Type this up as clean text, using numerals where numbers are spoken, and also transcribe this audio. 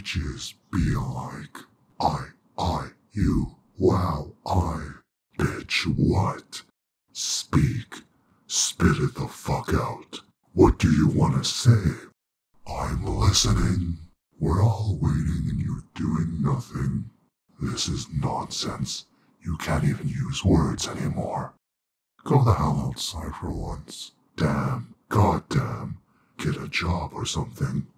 bitches be like, you, wow, bitch, what? Speak, spit it the fuck out. What do you want to say? I'm listening. We're all waiting and you're doing nothing. This is nonsense. You can't even use words anymore. Go the hell outside for once. Damn, goddamn. Get a job or something.